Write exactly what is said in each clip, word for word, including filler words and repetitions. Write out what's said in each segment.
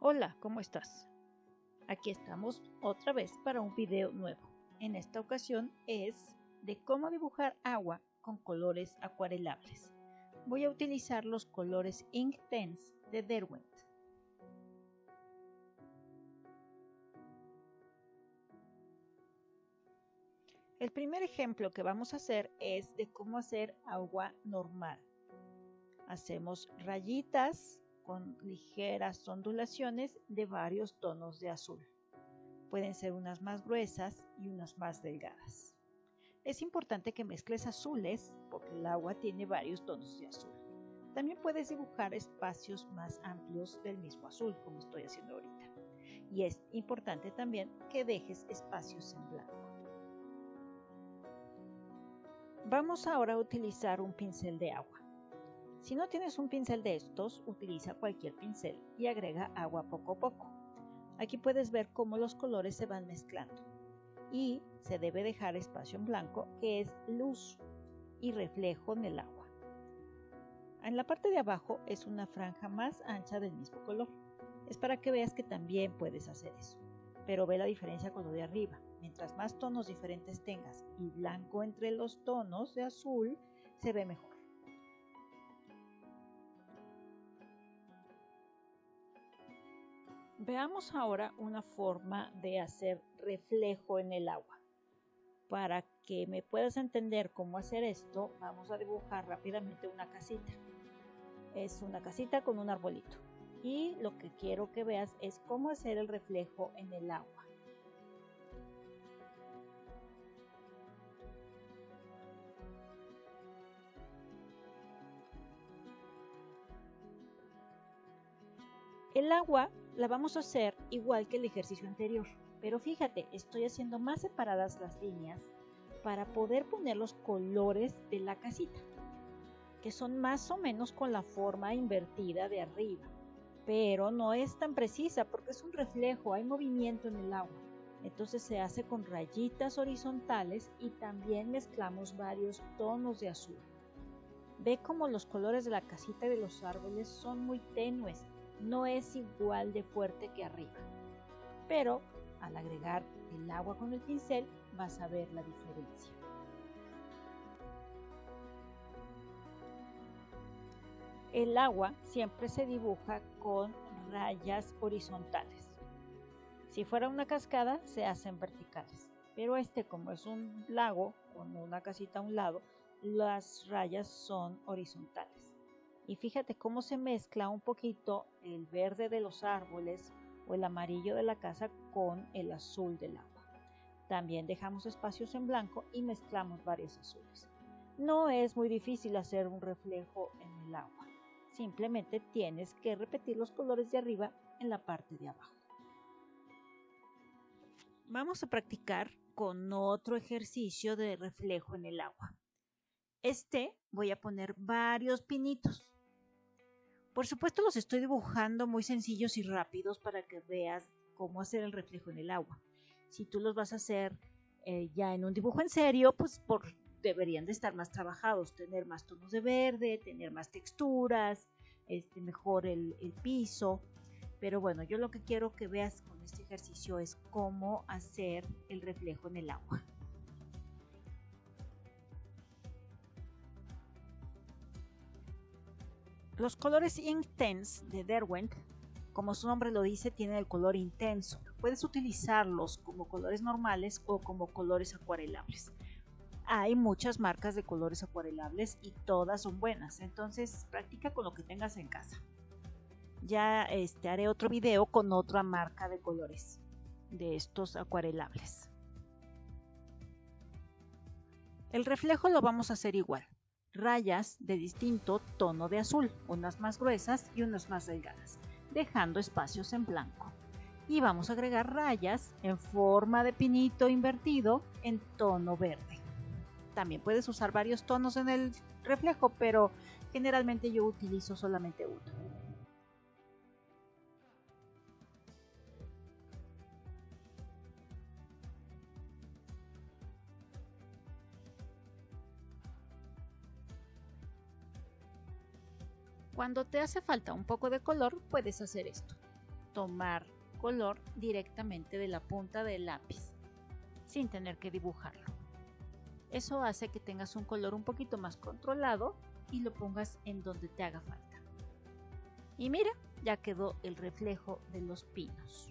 Hola, ¿cómo estás? Aquí estamos otra vez para un video nuevo. En esta ocasión es de cómo dibujar agua con colores acuarelables. Voy a utilizar los colores Inktense de Derwent. El primer ejemplo que vamos a hacer es de cómo hacer agua normal. Hacemos rayitas con ligeras ondulaciones de varios tonos de azul. Pueden ser unas más gruesas y unas más delgadas. Es importante que mezcles azules porque el agua tiene varios tonos de azul. También puedes dibujar espacios más amplios del mismo azul, como estoy haciendo ahorita. Y es importante también que dejes espacios en blanco. Vamos ahora a utilizar un pincel de agua. Si no tienes un pincel de estos, utiliza cualquier pincel y agrega agua poco a poco. Aquí puedes ver cómo los colores se van mezclando y se debe dejar espacio en blanco, que es luz y reflejo en el agua. En la parte de abajo es una franja más ancha del mismo color. Es para que veas que también puedes hacer eso, pero ve la diferencia con lo de arriba. Mientras más tonos diferentes tengas y blanco entre los tonos de azul, se ve mejor. Veamos ahora una forma de hacer reflejo en el agua. Para que me puedas entender cómo hacer esto, vamos a dibujar rápidamente una casita. Es una casita con un arbolito. Y lo que quiero que veas es cómo hacer el reflejo en el agua. El agua la vamos a hacer igual que el ejercicio anterior, pero fíjate, estoy haciendo más separadas las líneas para poder poner los colores de la casita, que son más o menos con la forma invertida de arriba, pero no es tan precisa porque es un reflejo, hay movimiento en el agua. Entonces se hace con rayitas horizontales y también mezclamos varios tonos de azul. Ve cómo los colores de la casita y de los árboles son muy tenues. No es igual de fuerte que arriba, pero al agregar el agua con el pincel vas a ver la diferencia. El agua siempre se dibuja con rayas horizontales. Si fuera una cascada se hacen verticales, pero este, como es un lago con una casita a un lado, las rayas son horizontales. Y fíjate cómo se mezcla un poquito el verde de los árboles o el amarillo de la casa con el azul del agua. También dejamos espacios en blanco y mezclamos varios azules. No es muy difícil hacer un reflejo en el agua. Simplemente tienes que repetir los colores de arriba en la parte de abajo. Vamos a practicar con otro ejercicio de reflejo en el agua. Este voy a poner varios pinitos. Por supuesto los estoy dibujando muy sencillos y rápidos para que veas cómo hacer el reflejo en el agua. Si tú los vas a hacer eh, ya en un dibujo en serio, pues por, deberían de estar más trabajados, tener más tonos de verde, tener más texturas, este, mejor el, el piso. Pero bueno, yo lo que quiero que veas con este ejercicio es cómo hacer el reflejo en el agua. Los colores Inktense de Derwent, como su nombre lo dice, tienen el color intenso. Puedes utilizarlos como colores normales o como colores acuarelables. Hay muchas marcas de colores acuarelables y todas son buenas, entonces practica con lo que tengas en casa. Ya este, haré otro video con otra marca de colores de estos acuarelables. El reflejo lo vamos a hacer igual. Rayas de distinto tono de azul, unas más gruesas y unas más delgadas, dejando espacios en blanco. Y vamos a agregar rayas en forma de pinito invertido en tono verde. También puedes usar varios tonos en el reflejo, pero generalmente yo utilizo solamente uno. Cuando te hace falta un poco de color, puedes hacer esto. tomar color directamente de la punta del lápiz, sin tener que dibujarlo. Eso hace que tengas un color un poquito más controlado y lo pongas en donde te haga falta. Y mira, ya quedó el reflejo de los pinos.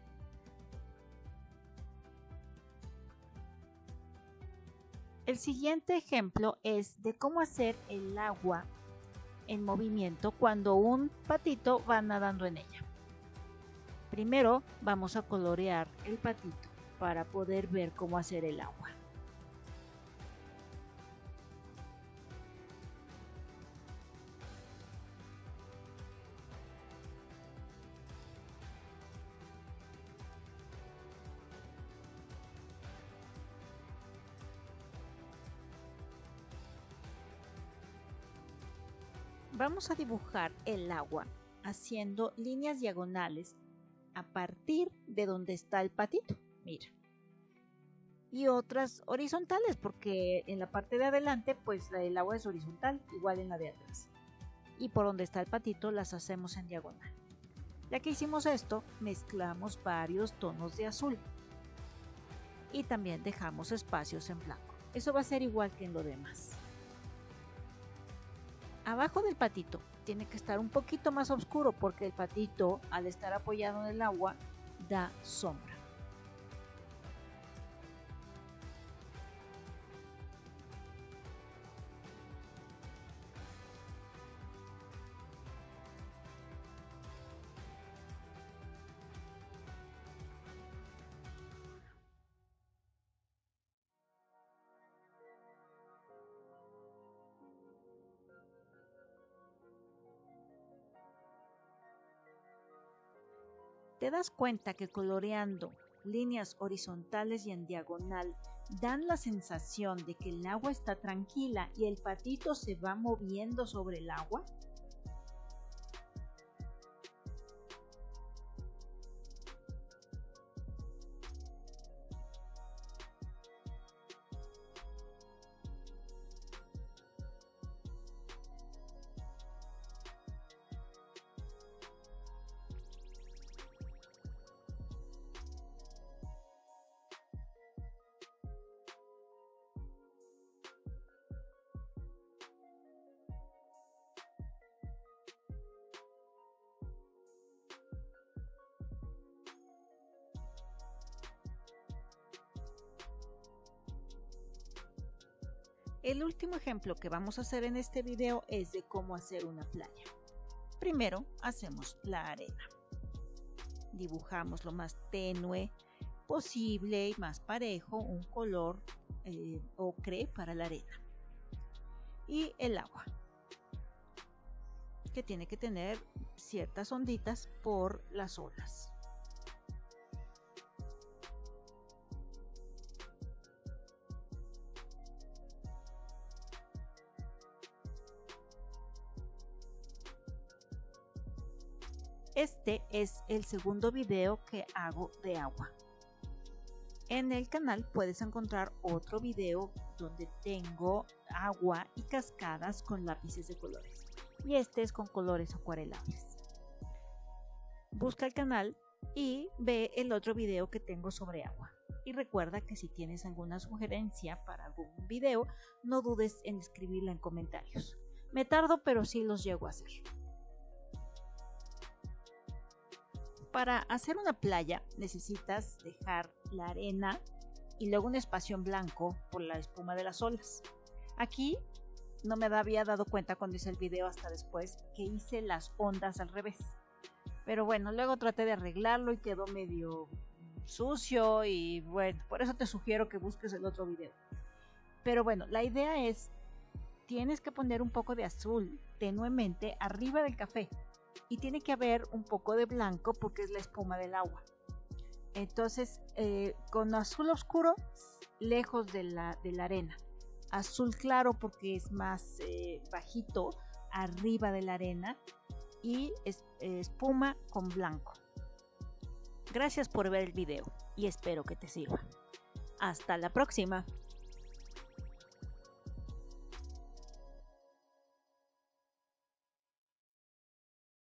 El siguiente ejemplo es de cómo hacer el agua en movimiento cuando un patito va nadando en ella. Primero vamos a colorear el patito para poder ver cómo hacer el agua. Vamos a dibujar el agua haciendo líneas diagonales a partir de donde está el patito, mira. Y otras horizontales, porque en la parte de adelante pues el agua es horizontal, igual en la de atrás. Y por donde está el patito las hacemos en diagonal. Ya que hicimos esto, mezclamos varios tonos de azul. Y también dejamos espacios en blanco. Eso va a ser igual que en lo demás. Abajo del patito tiene que estar un poquito más oscuro porque el patito, al estar apoyado en el agua, da sombra. ¿Te das cuenta que coloreando líneas horizontales y en diagonal dan la sensación de que el agua está tranquila y el patito se va moviendo sobre el agua? El último ejemplo que vamos a hacer en este video es de cómo hacer una playa. Primero hacemos la arena. Dibujamos lo más tenue posible y más parejo un color eh, ocre para la arena. Y el agua, que tiene que tener ciertas onditas por las olas. Este es el segundo video que hago de agua. En el canal puedes encontrar otro video donde tengo agua y cascadas con lápices de colores. Y este es con colores acuarelables. Busca el canal y ve el otro video que tengo sobre agua. Y recuerda que si tienes alguna sugerencia para algún video, no dudes en escribirla en comentarios. Me tardo, pero sí los llego a hacer. Para hacer una playa necesitas dejar la arena y luego un espacio en blanco por la espuma de las olas. Aquí no me había dado cuenta cuando hice el video hasta después que hice las ondas al revés. Pero bueno, luego traté de arreglarlo y quedó medio sucio y bueno, por eso te sugiero que busques el otro video. Pero bueno, la idea es, tienes que poner un poco de azul tenuemente arriba del café. Y tiene que haber un poco de blanco porque es la espuma del agua. Entonces, eh, con azul oscuro, lejos de la, de la arena. Azul claro porque es más eh, bajito, arriba de la arena. Y es, eh, espuma con blanco. Gracias por ver el video y espero que te sirva. Hasta la próxima.